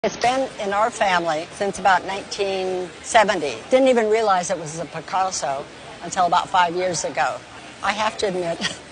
It's been in our family since about 1970. Didn't even realize it was a Picasso until about 5 years ago. I have to admit,